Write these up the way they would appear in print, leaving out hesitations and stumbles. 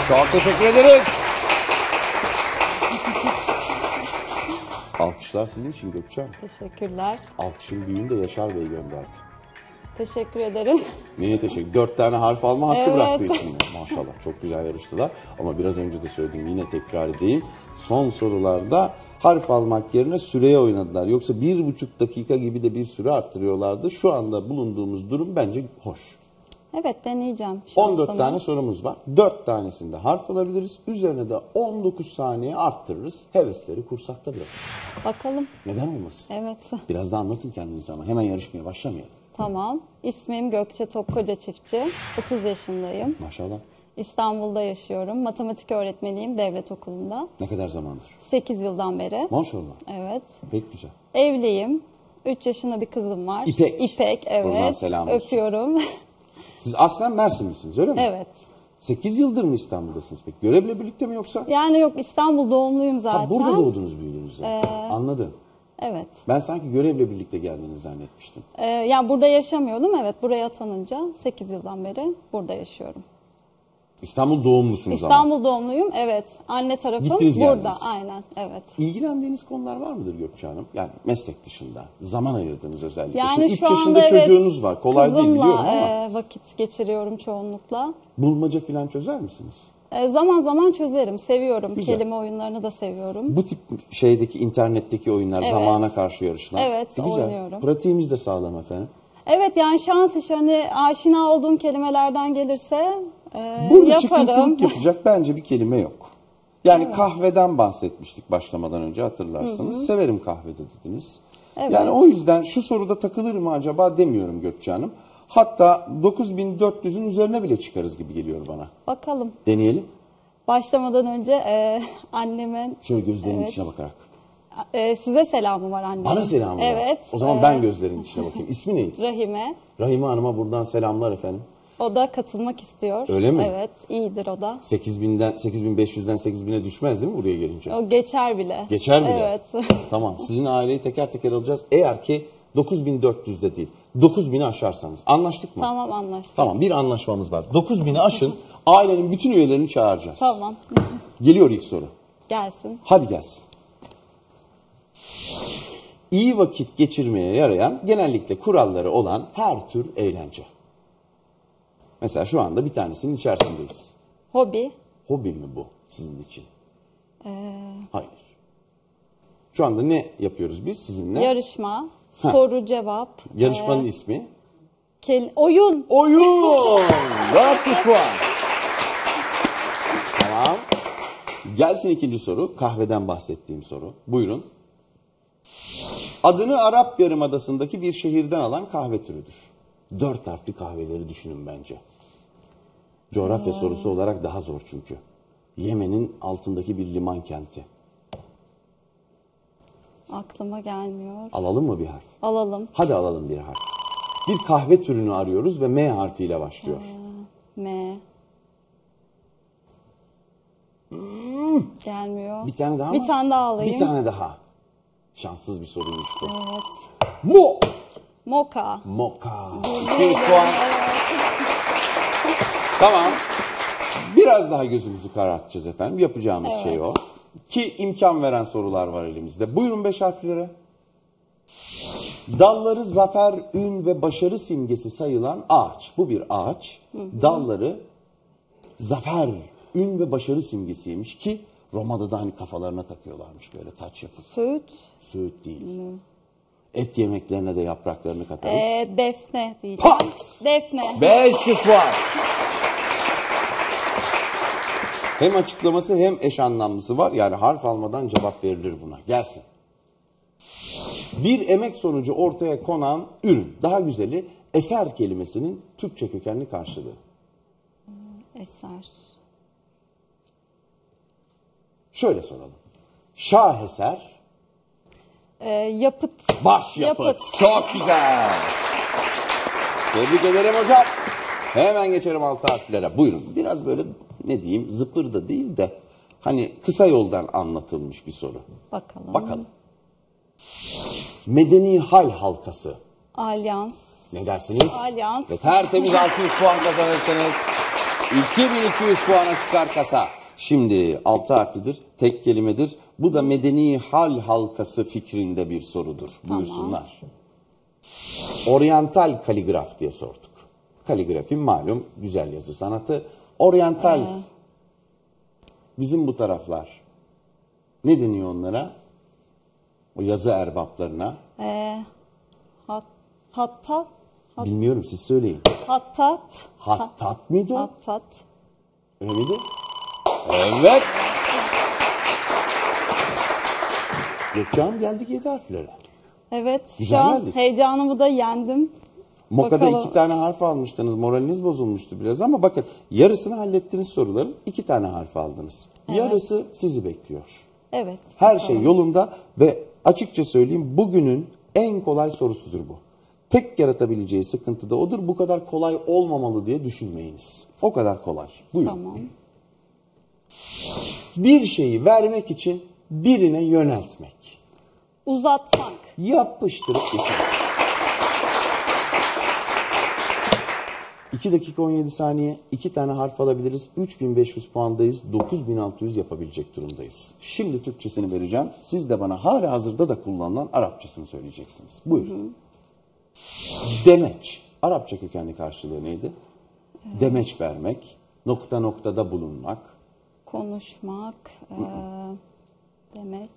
Çok teşekkür ederiz. Alkışlar sizin için Gökçe. Teşekkürler. Alkışın büyüğünü de Yaşar Bey gönderdi. Teşekkür ederim. Neye teşekkür? 4 tane harf alma hakkı Evet. bıraktı içinde. Maşallah çok güzel yarıştılar. Ama biraz önce de söyledim, yine tekrar edeyim. Son sorularda harf almak yerine süreye oynadılar. Yoksa 1,5 dakika gibi de bir süre arttırıyorlardı. Şu anda bulunduğumuz durum bence hoş. Evet, deneyeceğim. 14 şansımı. tane sorumuz var. 4 tanesinde harf alabiliriz. Üzerine de 19 saniye arttırırız. Hevesleri kursakta bırakırız. Bakalım. Neden olmasın? Evet. Biraz daha anlatın kendinizi ama hemen yarışmaya başlamayalım. Tamam. İsmim Gökçe Tokkoca Çiftçi. 30 yaşındayım. Maşallah. İstanbul'da yaşıyorum. Matematik öğretmeniyim devlet okulunda. Ne kadar zamandır? 8 yıldan beri. Maşallah. Evet. Pek güzel. Evliyim. 3 yaşında bir kızım var. İpek. İpek, Buradan evet. selam olsun. Öpüyorum. Siz aslen Mersinlisiniz öyle mi? Evet. 8 yıldır mı İstanbul'dasınız peki? Görevle birlikte mi yoksa? Yani yok, İstanbul doğumluyum zaten. Ha, burada doğdunuz büyüdünüz zaten. Anladım. Evet. Ben sanki görevle birlikte geldiğinizi zannetmiştim. Yani burada yaşamıyordum. Evet, buraya atanınca 8 yıldan beri burada yaşıyorum. İstanbul doğumlusunuz ama. İstanbul doğumluyum. Evet. Anne tarafım Gittiniz, burada. geldiniz. Aynen. Evet. İlgilendiğiniz konular var mıdır Gökçe Hanım? Yani meslek dışında. Zaman ayırdığınız özellikle. Yani Şimdi 3 şu yaşında anda çocuğunuz var. Kolay değil kızımla, biliyorum ama. vakit geçiriyorum çoğunlukla. Bulmaca falan çözer misiniz? Zaman zaman çözerim. Seviyorum. Güzel. Kelime oyunlarını da seviyorum. Bu tip şeydeki internetteki oyunlar, Evet. zamana karşı yarışlar. Evet, Güzel. oynuyorum. Pratiğimiz de sağlam efendim. Evet, yani şans işi, hani aşina olduğum kelimelerden gelirse Burada yaparım. çıkıntılık yapacak bence bir kelime yok. Yani kahveden bahsetmiştik başlamadan önce, hatırlarsınız. Severim kahvede dediniz. Evet. Yani o yüzden şu soruda takılır mı acaba demiyorum Gökçe Hanım. Hatta 9400'ün üzerine bile çıkarız gibi geliyor bana. Bakalım. Deneyelim. Başlamadan önce annemin Şöyle gözlerinin Evet. içine bakarak. Size selamı var annemin. Bana selamı var. Evet. O zaman ben gözlerinin içine bakayım. İsmi neydi? Rahime. Rahime Hanım'a buradan selamlar efendim. O da katılmak istiyor. Öyle mi? Evet, iyidir o da. 8500'den 8000'e düşmez değil mi buraya gelince? O geçer bile. Geçer bile. Evet. Tamam. Sizin aileyi teker teker alacağız. Eğer ki 9400'de değil, 9000'i aşarsanız. Anlaştık mı? Tamam, anlaştık. Tamam, bir anlaşmamız var. 9000'i aşın, ailenin bütün üyelerini çağıracağız. Tamam. Geliyor ilk soru. Gelsin. Hadi gelsin. İyi vakit geçirmeye yarayan, genellikle kuralları olan her tür eğlence. Mesela şu anda bir tanesinin içerisindeyiz. Hobi. Hobi mi bu sizin için? Hayır. Şu anda ne yapıyoruz biz sizinle? Yarışma. Soru cevap. Yarışmanın ismi? Oyun. Oyun! 400 puan. Tamam. Gelsin ikinci soru. Kahveden bahsettiğim soru. Buyurun. Adını Arap Yarımadası'ndaki bir şehirden alan kahve türüdür. 4 harfli kahveleri düşünün bence. Coğrafya sorusu olarak daha zor çünkü. Yemen'in altındaki bir liman kenti. Aklıma gelmiyor. Alalım mı bir harf? Alalım. Hadi alalım bir harf. Bir kahve türünü arıyoruz ve M harfiyle başlıyor. M. Gelmiyor. Bir tane daha mı? Bir tane daha alayım. Bir tane daha. Şanssız bir soruymuş bu. Evet. Mo. Moka. Moka. 200 puan. Tamam. Biraz daha gözümüzü karartacağız efendim. Yapacağımız şey o. Ki imkan veren sorular var elimizde. Buyurun 5 harflere. Dalları zafer, ün ve başarı simgesi sayılan ağaç. Bu bir ağaç. Dalları zafer, ün ve başarı simgesiymiş ki Roma'da da hani kafalarına takıyorlarmış böyle taç yapıp. Söğüt. Söğüt değil. Et yemeklerine de yapraklarını katarız. Defne diyeceğim. Pat! Defne. 500 puan. Hem açıklaması hem eş anlamlısı var. Yani harf almadan cevap verilir buna. Gelsin. Bir emek sonucu ortaya konan ürün. Daha güzeli eser kelimesinin Türkçe kökenli karşılığı. Eser. Şöyle soralım. Şaheser. Yapıt. Başyapıt. Yapıt. Çok güzel. Tebrik ederim hocam. Hemen geçelim 6 harflere. Buyurun. Biraz böyle ne diyeyim zıpır da değil de hani kısa yoldan anlatılmış bir soru. Bakalım. Bakalım. Medeni hal halkası. Alyans. Ne dersiniz? Alyans. Ve tertemiz 600 puan kazanırsınız. 2200 puana çıkar kasa. Şimdi 6 harflidir, tek kelimedir. Bu da medeni hal halkası fikrinde bir sorudur. Buyursunlar. Oryantal kaligraf diye sorduk. Kaligrafi malum güzel yazı sanatı. Oryantal, bizim bu taraflar. Ne deniyor onlara? O yazı erbaplarına. Hattat. Bilmiyorum, siz söyleyin. Hattat. Hattat mıydı o? Hattat. Öyle miydi? Evet. Gökçehan, geldik 7 harflere. Evet. Güzel şu an geldik. heyecanımı da yendim. Moka'da Bakalım. 2 tane harf almıştınız. Moraliniz bozulmuştu biraz ama bakın yarısını hallettiniz soruların. 2 tane harf aldınız. Yarısı sizi bekliyor. Evet. Her bakalım. şey yolunda ve açıkça söyleyeyim, bugünün en kolay sorusudur bu. Tek yaratabileceği sıkıntı da odur. Bu kadar kolay olmamalı diye düşünmeyiniz. O kadar kolay. Buyurun. Tamam. Bir şeyi vermek için birine yöneltmek. Uzatmak. Yapıştırıp geçirmek. 2 dakika 17 saniye, 2 tane harf alabiliriz. 3500 puandayız, 9600 yapabilecek durumdayız. Şimdi Türkçesini vereceğim. Siz de bana hala hazırda da kullanılan Arapçasını söyleyeceksiniz. Buyurun. Demeç. Arapça kökenli karşılığı neydi? Demeç vermek, nokta noktada bulunmak. Konuşmak. Demeç.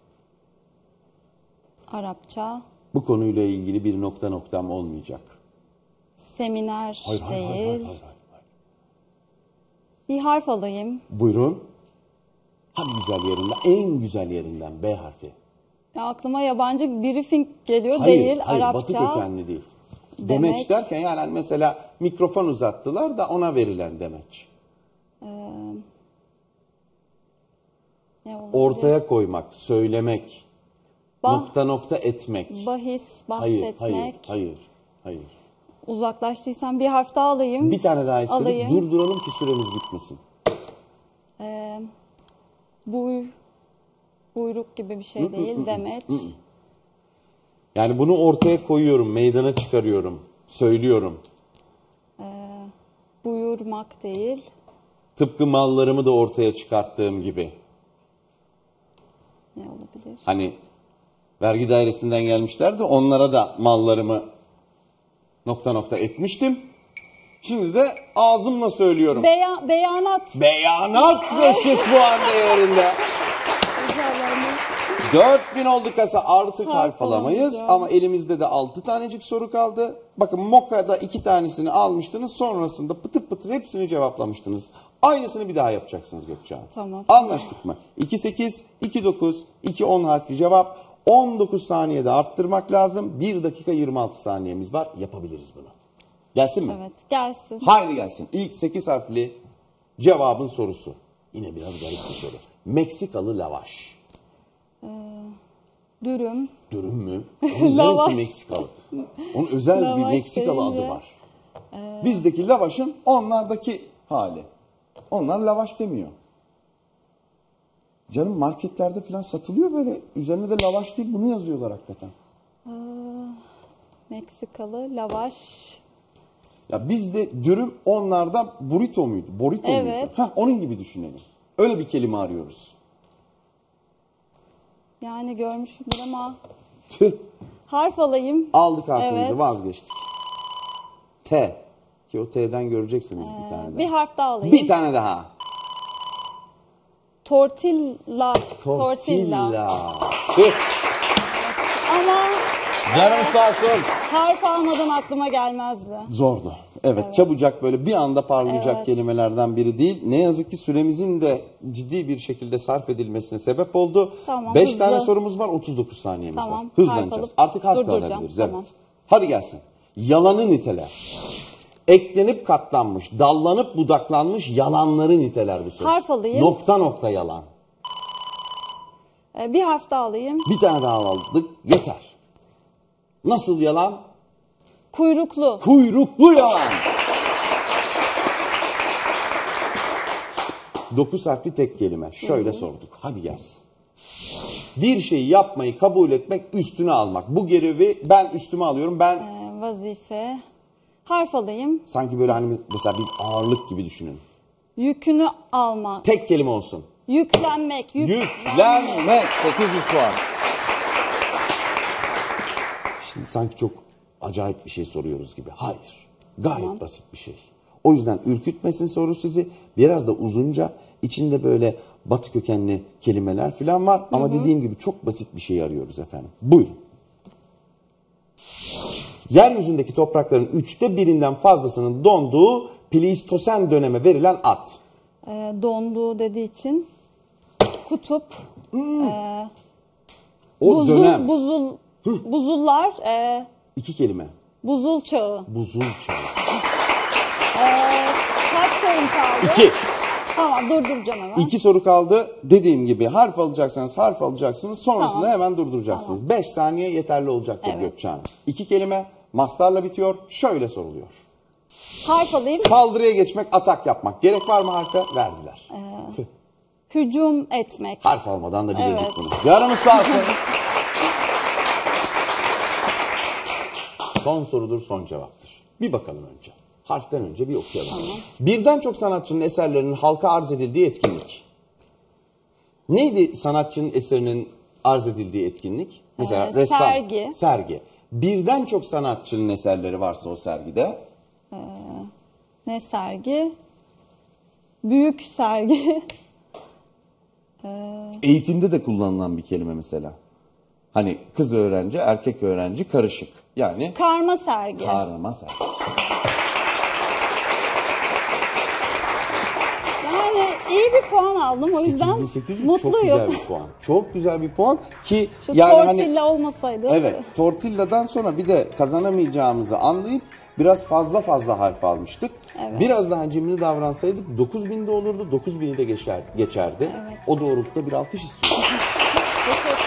Arapça. Bu konuyla ilgili bir nokta noktam olmayacak. Seminer Hayır. değil. Bir harf alayım. Buyurun. En güzel yerinden, en güzel yerinden B harfi. Ya aklıma yabancı briefing geliyor. Değil. Hayır, Arapça. Batı kökenli değil. Demeç derken yani hani mesela mikrofon uzattılar da ona verilen demeç. Ne olabilir? Ortaya koymak, söylemek, nokta nokta etmek. Bahis, bahsetmek. Hayır. Uzaklaştıysam bir harf daha alayım. Bir tane daha istedik. Alayım. Durduralım ki süremiz bitmesin. Buyruk gibi bir şey değil. Demeç. Yani bunu ortaya koyuyorum, meydana çıkarıyorum, söylüyorum. Buyurmak değil. Tıpkı mallarımı da ortaya çıkarttığım gibi. Ne olabilir? Hani vergi dairesinden gelmişlerdi, onlara da mallarımı nokta nokta etmiştim. Şimdi de ağzımla söylüyorum. Beyanat. Beyanat 500 puan değerinde. 4000 oldu kasa, artık harf alamayız alamayacağım. ama elimizde de 6 tanecik soru kaldı. Bakın Moka'da 2 tanesini almıştınız, sonrasında pıtır pıtır hepsini cevaplamıştınız. Aynısını bir daha yapacaksınız Gökçehan. Tamam. Anlaştık mı? 2-8, 2-9, 2-10 harfli cevap. 19 saniyede arttırmak lazım. 1 dakika 26 saniyemiz var. Yapabiliriz bunu. Gelsin mi? Evet, gelsin. Haydi gelsin. İlk 8 harfli cevabın sorusu. Yine biraz garip bir soru. Meksikalı lavaş. Dürüm. Dürüm mü? Onun Lavaş. neresi Meksikalı? Onun özel bir Lavaş Meksikalı adı deyince. var. Bizdeki lavaşın onlardaki hali. Onlar lavaş demiyor. Canım marketlerde falan satılıyor böyle. Üzerine de lavaş değil, bunu yazıyorlar hakikaten. Meksikalı lavaş. Ya bizde dürüm, onlarda burrito muydu? Burrito Evet. muydu? Hah, onun gibi düşünelim. Öyle bir kelime arıyoruz. Yani görmüşümdür ama Tüh. harf alayım. Aldık harfimizi, Evet. vazgeçtik. T. Ki o T'den göreceksiniz bir tane daha. Bir harf daha alayım. Bir tane daha. Tortilla. Tüh. Ama Canım sağ olsun. harf almadan aklıma gelmezdi. Zordu. Evet, çabucak böyle bir anda parlayacak Evet. kelimelerden biri değil. Ne yazık ki süremizin de ciddi bir şekilde sarf edilmesine sebep oldu. Tamam, 5 hızlı. tane sorumuz var, 39 saniyemiz Tamam, var. Hızlanacağız. harf alıp Artık harf da durduracağım, alabiliriz. tamam. Evet. Hadi gelsin. Yalanı niteler. Eklenip katlanmış, dallanıp budaklanmış yalanları niteler bu söz. Harf alayım. Nokta nokta yalan. Bir harf daha alayım. Bir tane daha aldık, yeter. Nasıl yalan? Kuyruklu. Kuyruklu yalan. 9 harfli tek kelime. Şöyle sorduk. Hadi gelsin. Bir şeyi yapmayı kabul etmek, üstüne almak. Bu görevi ben üstüme alıyorum. Ben Vazife. Harf alayım. Sanki böyle hani mesela bir ağırlık gibi düşünün. Yükünü almak. Tek kelime olsun. Yüklenmek. Yüklenmek. 800 puan. Şimdi sanki çok acayip bir şey soruyoruz gibi. Hayır. Gayet basit bir şey. O yüzden ürkütmesin soru sizi. Biraz da uzunca. İçinde böyle batı kökenli kelimeler falan var. Ama dediğim gibi çok basit bir şey arıyoruz efendim. Buyurun. Yeryüzündeki toprakların 1/3'ünden fazlasının donduğu Pleistosen döneme verilen ad. Donduğu dediği için. Kutup. O dönem. Buzullar. 2 kelime. Buzul çağı. Buzul çağı. Kaç sorum kaldı? 2. Tamam, durduracağım hemen. 2 soru kaldı. Dediğim gibi harf alacaksanız harf alacaksınız. Sonrasında Tamam. hemen durduracaksınız. 5 saniye yeterli olacaktır Evet. Gökçe Hanım. 2 kelime mastarla bitiyor. Şöyle soruluyor. Harf alayım. Saldırıya geçmek, atak yapmak. Gerek var mı harfe? Verdiler. Tüh. Hücum etmek. Harf almadan da bilirdik Evet. bunu. Yarımız sağ olsun. Son sorudur, son cevaptır. Bir bakalım önce. Harften önce bir okuyalım. Tamam. Birden çok sanatçının eserlerinin halka arz edildiği etkinlik. Neydi sanatçının eserinin arz edildiği etkinlik? Mesela ressam. Sergi. Sergi. Birden çok sanatçının eserleri varsa o sergide. Ne sergi? Büyük sergi. Eğitimde de kullanılan bir kelime mesela. Hani kız öğrenci, erkek öğrenci karışık. Yani Karma sergi. karma sergi. Yani iyi bir puan aldım, o yüzden 8800 mutluyum. çok güzel bir puan. Çok güzel bir puan ki Şu yani tortilla olmasaydı. evet, tortilladan sonra bir de kazanamayacağımızı anlayıp biraz fazla harf almıştık. Evet. Biraz daha cimri davransaydık 9000'de olurdu. 9000'i de geçerdi. Evet. O doğrultuda bir alkış istiyorum. Teşekkür